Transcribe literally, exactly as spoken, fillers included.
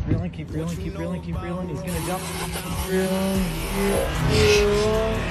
Keep reeling, keep reeling, keep reeling, keep reeling. He's gonna jump. Keep reeling, keep reeling.